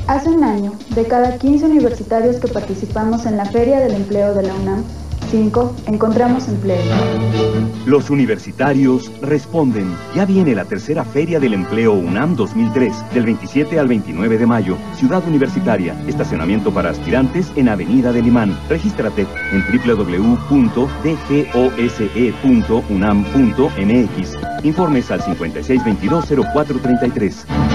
Hace un año, de cada 15 universitarios que participamos en la Feria del Empleo de la UNAM, 5 encontramos empleo. Los universitarios responden. Ya viene la tercera Feria del Empleo UNAM 2003, del 27 al 29 de mayo. Ciudad Universitaria, estacionamiento para aspirantes en Avenida del Imán. Regístrate en www.dgose.unam.mx. Informes al 5622-0433.